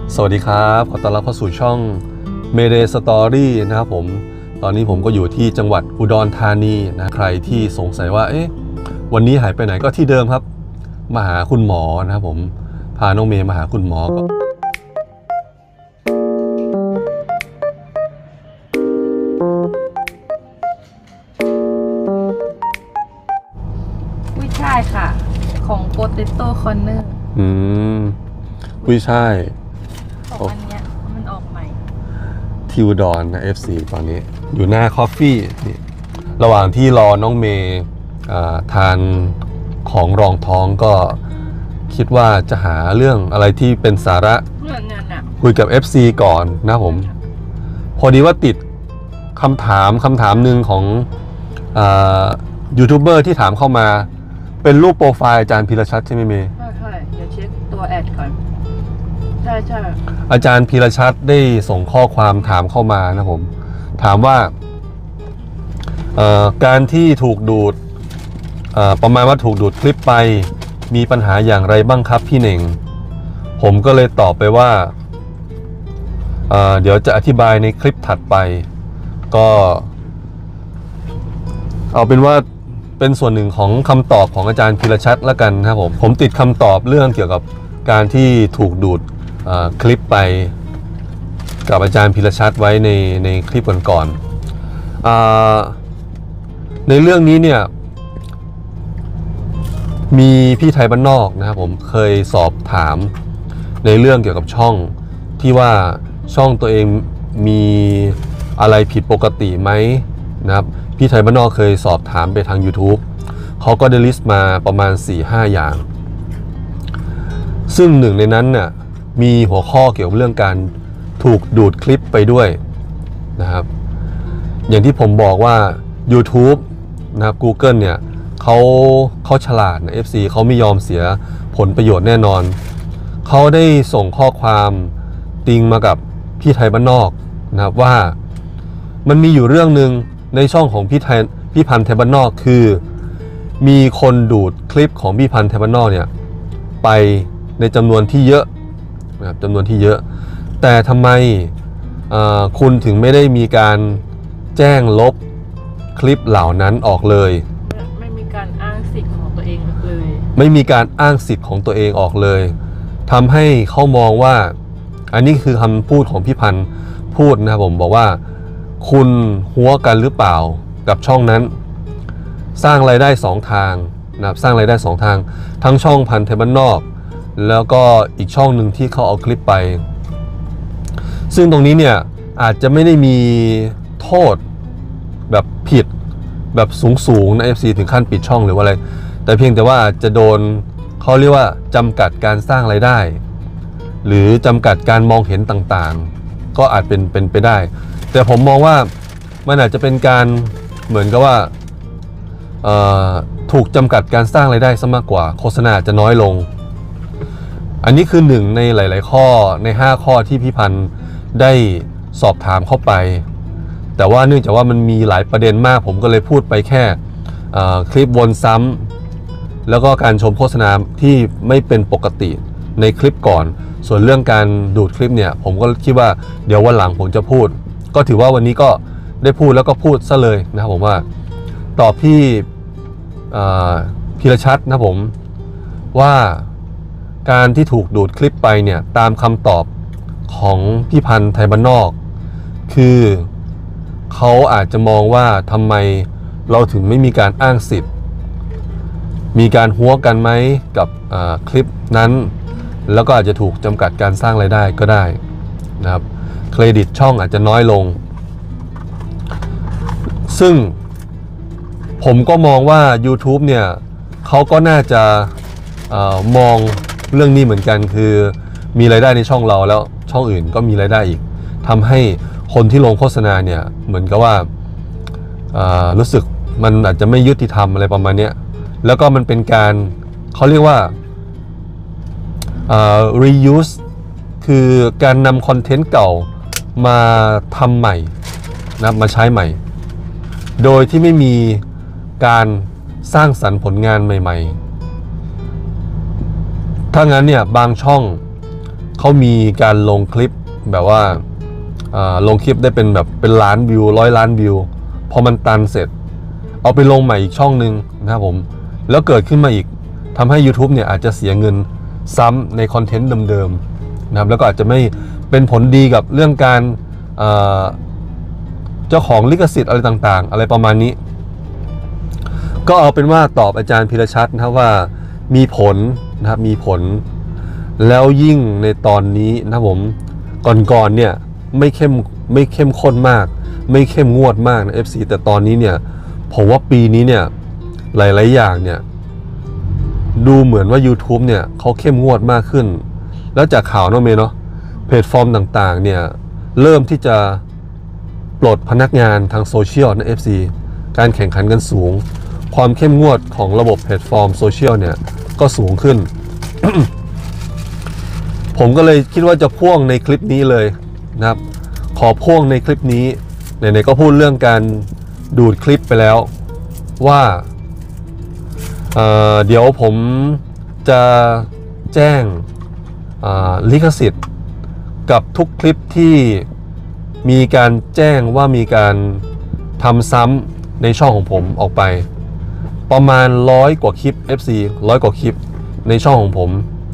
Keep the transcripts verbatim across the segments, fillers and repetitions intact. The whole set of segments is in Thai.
สวัสดีครับขอต้อนรับเข้าสู่ช่อง Mayday Story นะครับผมตอนนี้ผมก็อยู่ที่จังหวัดอุดรธานีนะใครที่สงสัยว่าเอ๊ะวันนี้หายไปไหนก็ที่เดิมครับมาหาคุณหมอนะครับผมพาน้องเมย์มาหาคุณหมอก็กุ้ยช่ายค่ะของ Potato Corner อืมกุ้ยช่ายของอันเนี้ยมันออกใหม่ที่อุดรนะ เอฟ ซี ตอนนี้อยู่หน้าคอฟฟี่นี่ระหว่างที่รอน้องเมย์ทานของรองท้องก็คิดว่าจะหาเรื่องอะไรที่เป็นสาระคุยกับ เอฟ ซี ก่อนนะผมพอดีว่าติดคำถามคำถามหนึ่งของยูทูบเบอร์ที่ถามเข้ามาเป็นรูปโปรไฟล์อาจารย์พีรชัดใช่ไหมเมย์ใช่ใช่เดี๋ยวเช็คตัวแอดก่อนใช่ใช่อาจารย์พีรชัดได้ส่งข้อความถามเข้ามานะผมถามว่าการที่ถูกดูดประมาณว่าถูกดูดคลิปไปมีปัญหาอย่างไรบ้างครับพี่เหน่งผมก็เลยตอบไปว่าเดี๋ยวจะอธิบายในคลิปถัดไปก็เอาเป็นว่าเป็นส่วนหนึ่งของคำตอบของอาจารย์พีรชัดละกันนะครับผมผมติดคำตอบเรื่องเกี่ยวกับการที่ถูกดูดคลิปไปกับอาจารย์พีรชัดไว้ในในคลิปก่อนๆในเรื่องนี้เนี่ยมีพี่ไทยบ้านนอกนะครับผมเคยสอบถามในเรื่องเกี่ยวกับช่องที่ว่าช่องตัวเองมีอะไรผิดปกติไหมนะครับพี่ไทยบ้านนอกเคยสอบถามไปทาง YouTube เขาก็ได้ลิสต์มาประมาณ สี่ห้า อย่างซึ่งหนึ่งในนั้นน่ะมีหัวข้อเกี่ยวกับเรื่องการถูกดูดคลิปไปด้วยนะครับอย่างที่ผมบอกว่า YouTube นะครับ Google เนี่ยเขาเขาฉลาดนะ เอฟ ซี เขาไม่ยอมเสียผลประโยชน์แน่นอนเขาได้ส่งข้อความติงมากับพี่ไทยบ้านนอกนะครับว่ามันมีอยู่เรื่องหนึ่งในช่องของพี่ไทยพี่พันธ์ไทยบ้านนอกคือมีคนดูดคลิปของพี่พันธ์ไทยบ้านนอกเนี่ยไปในจำนวนที่เยอะนะครับจำนวนที่เยอะแต่ทำไมคุณถึงไม่ได้มีการแจ้งลบคลิปเหล่านั้นออกเลยไม่มีการอ้างสิทธิ์ของตัวเองเลยไม่มีการอ้างสิทธิ์ของตัวเองออกเลยทำให้เขามองว่าอันนี้คือคำพูดของพี่พันธ์พูดนะครับผมบอกว่าคุณหัวกันหรือเปล่ากับช่องนั้นสร้างรายได้สองทางนะครับสร้างรายได้สองทางทั้งช่องพันธ์ไทยบ้านนอกแล้วก็อีกช่องหนึ่งที่เขาเอาคลิปไปซึ่งตรงนี้เนี่ยอาจจะไม่ได้มีโทษแบบผิดแบบสูงๆนะ เอฟ ซี ถึงขั้นปิดช่องหรือว่าอะไรแต่เพียงแต่ว่าจะโดนเขาเรียกว่าจำกัดการสร้างรายได้หรือจำกัดการมองเห็นต่างๆก็อาจเป็นเป็นไปได้แต่ผมมองว่ามันอาจจะเป็นการเหมือนกับว่าถูกจำกัดการสร้างรายได้ซะมากกว่าโฆษณาจะน้อยลงอันนี้คือหนึ่งในหลายๆข้อในห้าข้อที่พี่พันธ์ได้สอบถามเข้าไปแต่ว่าเนื่องจากว่ามันมีหลายประเด็นมากผมก็เลยพูดไปแค่คลิปวนซ้ำแล้วก็การชมโฆษณาที่ไม่เป็นปกติในคลิปก่อนส่วนเรื่องการดูดคลิปเนี่ยผมก็คิดว่าเดี๋ยววันหลังผมจะพูดก็ถือว่าวันนี้ก็ได้พูดแล้วก็พูดซะเลยนะครับผมว่าตอบพี่พีรชัดนะผมว่าการที่ถูกดูดคลิปไปเนี่ยตามคำตอบของพี่พันธ์ไทยบ้านนอกคือเขาอาจจะมองว่าทำไมเราถึงไม่มีการอ้างสิทธิ์มีการหัวกันไหมกับคลิปนั้นแล้วก็อาจจะถูกจำกัดการสร้างรายได้ก็ได้นะครับเครดิตช่องอาจจะน้อยลงซึ่งผมก็มองว่า YouTube เนี่ยเขาก็น่าจะเอ่อมองเรื่องนี้เหมือนกันคือมีรายได้ในช่องเราแล้วช่องอื่นก็มีรายได้อีกทำให้คนที่ลงโฆษณาเนี่ยเหมือนกับว่ารู้สึกมันอาจจะไม่ยุติธรรมอะไรประมาณนี้แล้วก็มันเป็นการเขาเรียกว่า reuse คือการนำคอนเทนต์เก่ามาทำใหม่นะมาใช้ใหม่โดยที่ไม่มีการสร้างสรรค์ผลงานใหม่ๆถ้างั้นเนี่ยบางช่องเขามีการลงคลิปแบบว่าลงคลิปได้เป็นแบบเป็นล้านวิวร้อยล้านวิวพอมันตันเสร็จเอาไปลงใหม่อีกช่องหนึ่งนะครับผมแล้วเกิดขึ้นมาอีกทำให้ YouTube เนี่ยอาจจะเสียเงินซ้ำในคอนเทนต์เดิมๆนะครับแล้วก็อาจจะไม่เป็นผลดีกับเรื่องการเจ้าของลิขสิทธิ์อะไรต่างๆอะไรประมาณนี้ก็เอาเป็นว่าตอบอาจารย์พีรชัดนะครับว่ามีผลนะครับมีผลแล้วยิ่งในตอนนี้นะครับผมก่อนๆเนี่ยไม่เข้มไม่เข้มข้นมากไม่เข้มงวดมากนะ เอฟ ซี แต่ตอนนี้เนี่ยผมว่าปีนี้เนี่ยหลายๆอย่างเนี่ยดูเหมือนว่า YouTube เนี่ยเขาเข้มงวดมากขึ้นแล้วจากข่าวเนาะเมย์เนาะแพลตฟอร์มต่างๆเนี่ยเริ่มที่จะปลดพนักงานทางโซเชียลนะ เอฟ ซี การแข่งขันกันสูงความเข้มงวดของระบบแพลตฟอร์มโซเชียลเนี่ยก็สูงขึ้น ผมก็เลยคิดว่าจะพ่วงในคลิปนี้เลยนะครับขอพ่วงในคลิปนี้ไหนๆก็พูดเรื่องการดูดคลิปไปแล้วว่าเอ่อเดี๋ยวผมจะแจ้งลิขสิทธิ์กับทุกคลิปที่มีการแจ้งว่ามีการทำซ้ำในช่องของผมออกไปประมาณร้อยกว่าคลิป เอฟ ซี ร้อยกว่าคลิปในช่องของผม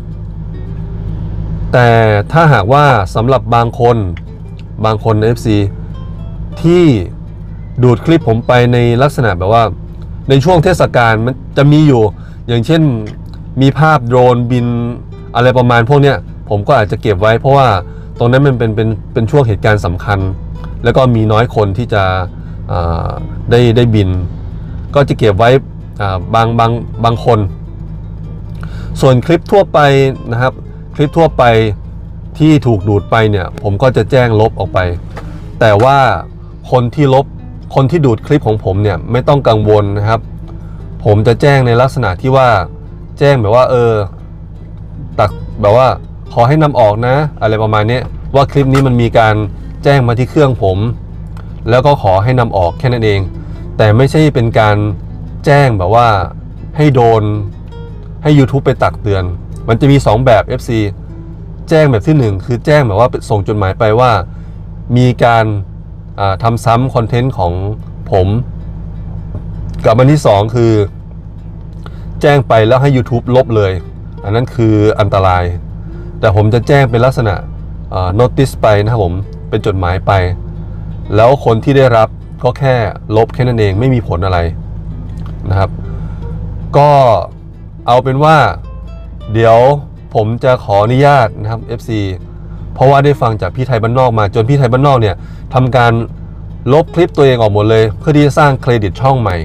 แต่ถ้าหากว่าสำหรับบางคนบางคนใน เอฟ ซี ที่ดูดคลิปผมไปในลักษณะแบบว่าในช่วงเทศกาลมันจะมีอยู่อย่างเช่นมีภาพโดรนบินอะไรประมาณพวกเนี้ยผมก็อาจจะเก็บไว้เพราะว่าตรงนั้นมันเป็นเป็นเป็นช่วงเหตุการณ์สำคัญแล้วก็มีน้อยคนที่จะได้ได้บินก็จะเก็บไว้บางบางบางคนส่วนคลิปทั่วไปนะครับคลิปทั่วไปที่ถูกดูดไปเนี่ยผมก็จะแจ้งลบออกไปแต่ว่าคนที่ลบคนที่ดูดคลิปของผมเนี่ยไม่ต้องกังวลนะครับผมจะแจ้งในลักษณะที่ว่าแจ้งแบบว่าเออตักแบบว่าขอให้นำออกนะอะไรประมาณนี้ว่าคลิปนี้มันมีการแจ้งมาที่เครื่องผมแล้วก็ขอให้นำออกแค่นั้นเองแต่ไม่ใช่เป็นการแจ้งแบบว่าให้โดนให้ YouTube ไปตักเตือนมันจะมีสองแบบ เอฟ ซี แจ้งแบบที่หนึ่งคือแจ้งแบบว่าส่งจดหมายไปว่ามีการทำซ้ำคอนเทนต์ของผมกับอันที่สองคือแจ้งไปแล้วให้ YouTube ลบเลยอันนั้นคืออันตรายแต่ผมจะแจ้งเป็นลักษณะ notice ไปนะครับผมเป็นจดหมายไปแล้วคนที่ได้รับก็แค่ลบแค่นั้นเองไม่มีผลอะไรนะครับก็เอาเป็นว่าเดี๋ยวผมจะขออนุญาตนะครับ เอฟ ซี เพราะว่าได้ฟังจากพี่ไทยบ้านนอกมาจนพี่ไทยบ้านนอกเนี่ยทำการลบคลิปตัวเองออกหมดเลยเพื่อที่จะสร้างเครดิตช่องใหม่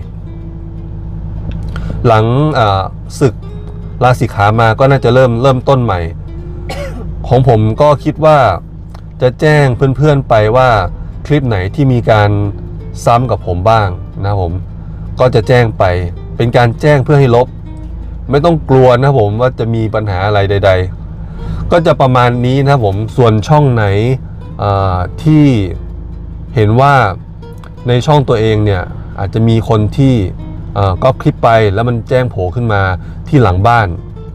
หลังศึกลาสิกขามาก็น่าจะเริ่มเริ่มต้นใหม่ ของผมก็คิดว่าจะแจ้งเพื่อนๆไปว่าคลิปไหนที่มีการซ้ำกับผมบ้างนะผมก็จะแจ้งไปเป็นการแจ้งเพื่อให้ลบไม่ต้องกลัวนะผมว่าจะมีปัญหาอะไรใดๆก็จะประมาณนี้นะผมส่วนช่องไหนที่เห็นว่าในช่องตัวเองเนี่ยอาจจะมีคนที่ก๊อปคลิปไปแล้วมันแจ้งโผล่ขึ้นมาที่หลังบ้าน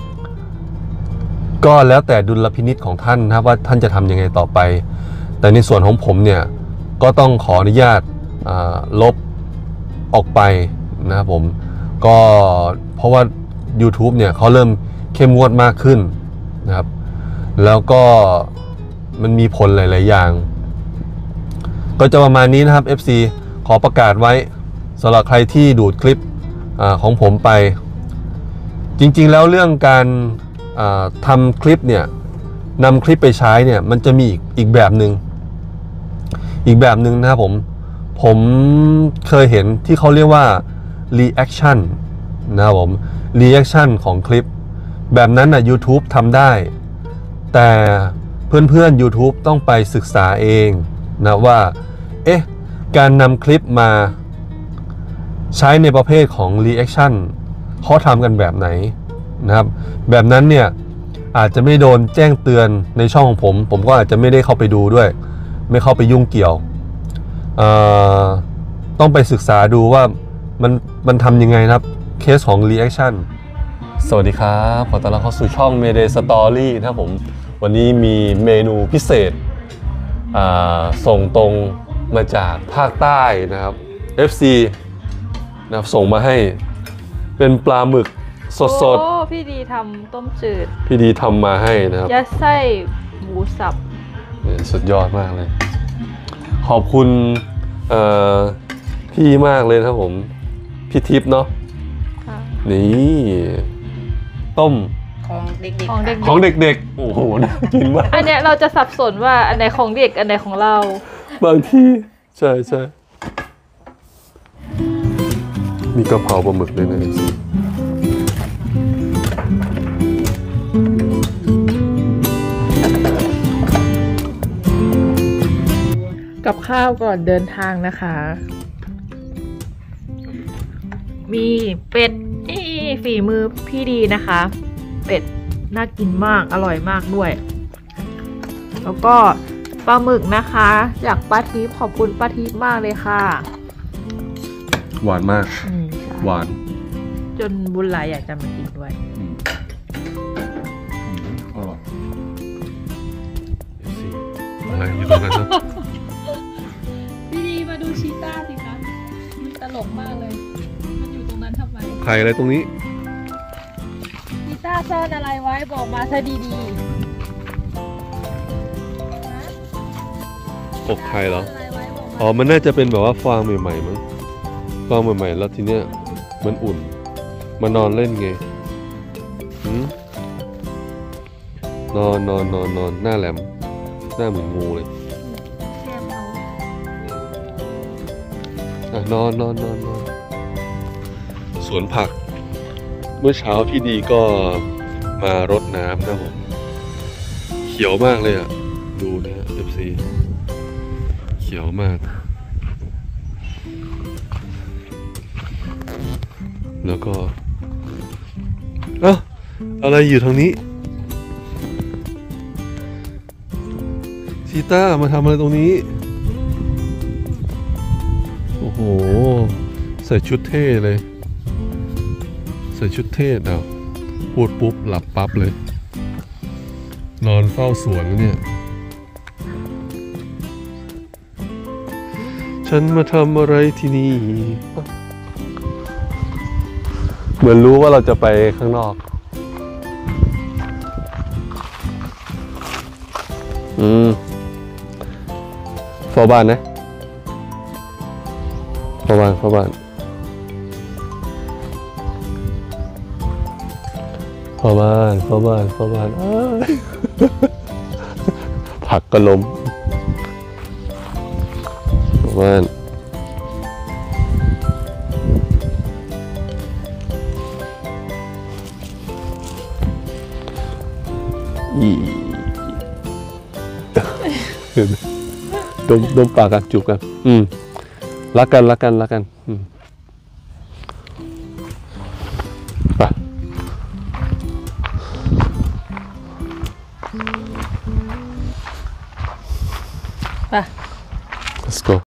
ก็แล้วแต่ดุลพินิจของท่านนะครับว่าท่านจะทำยังไงต่อไปแต่ในส่วนของผมเนี่ยก็ต้องขออนุญาตลบออกไปนะครับผมก็เพราะว่า YouTube เนี่ยเขาเริ่มเข้มงวดมากขึ้นนะครับแล้วก็มันมีผลหลายๆอย่างก็จะประมาณนี้นะครับ เอฟ ซี ขอประกาศไว้สำหรับใครที่ดูดคลิปของผมไปจริงๆแล้วเรื่องการทำคลิปเนี่ยนำคลิปไปใช้เนี่ยมันจะมีอีกอีกแบบหนึ่งอีกแบบหนึ่งนะครับผมผมเคยเห็นที่เขาเรียกว่า reaction นะครับผม reaction ของคลิปแบบนั้นนะ YouTube ทำได้แต่เพื่อนๆ YouTube ต้องไปศึกษาเองนะว่าเอ๊ะการนำคลิปมาใช้ในประเภทของ reaction เขาทำกันแบบไหนนะครับแบบนั้นเนี่ยอาจจะไม่โดนแจ้งเตือนในช่องของผมผมก็อาจจะไม่ได้เข้าไปดูด้วยไม่เข้าไปยุ่งเกี่ยวต้องไปศึกษาดูว่ามันมันทำยังไงนะครับเคสของ reaction สวัสดีครับขอต้อนรับเข้าสู่ช่อง Mayday Story นะครับผมวันวันนี้มีเมนูพิเศษส่งตรงมาจากภาคใต้นะครับ เอฟ ซี นะครับส่งมาให้เป็นปลาหมึกสดโอ้พี่ดีทำต้มจืดๆพี่ดีทำมาให้นะครับยัดไส้หมูสับสุดยอดมากเลย ขอบคุณพี่มากเลยครับผมพี่ทิพย์เนาะนี่ต้มของเด็กๆของเด็กของเด็กๆโอ้โหน่ากินมากอันเนี้ยเราจะสับสนว่าอันไหนของเด็กอันไหนของเราบางที่ใช่ใช่มีกะเพราปลาหมึกด้วยนะกับข้าวก่อนเดินทางนะคะ มีเป็ดนี่ฝีมือพี่ดีนะคะ เป็ดน่ากินมากอร่อยมากด้วย แล้วก็ปลาหมึกนะคะจากป้าทิพย์ขอบคุณป้าทิพย์มากเลยค่ะหวานมากอืมใช่หวานจนบุญหลายอยากจะมากินด้วยอร่อยอะไรอยู่ตรงนั้นครับพี่ดีมาดูชีต้าสิคะมันตลกมากเลย มันอยู่ตรงนั้นทำไมไข่อะไรตรงนี้ชีต้าซ่อนอะไรไว้บอกมาซะดีอกไข่เหรอๆอะไรไว้บอกมาอ๋อ มันน่าจะเป็นแบบว่าฟางใหม่ๆมั้ง ฟางใหม่ๆแล้วทีเนี้ยมันอุ่น มานอนเล่นไงหืมนอนนอนนอนนอนหน้าแหลม หน้าเหมือนงูเลยแก้มเขาอ่ะนอนนอนนอนนอนสวนผัก เมื่อเช้าพี่ดีก็มารดน้ำนะผม เขียวมากเลยอ่ะ ดูนะฮะ เอฟ ซี เขียวมาก แล้วก็เอ้าอะไรอยู่ทางนี้ชีต้ามาทำอะไรตรงนี้ โอ้โห ใส่ชุดเท่เลย ใส่ชุดเท่เอาพูดปุ๊บ หลับปั๊บเลย นอนเฝ้าสวนแล้วเนี่ย ฉันมาทำอะไรที่นี่ เหมือนรู้ว่าเราจะไปข้างนอก อืมเฝ้าบ้านนะเฝ้าบ้านเฝ้าบ้านเฝ้าบ้านเฝ้าบ้านเฝ้าบ้านอ้ายผักก็ล้มเฝ้าบ้านอีดมดมปากกันจูบกันอืมรักกันรักกันรักกันอืมไปไป let's go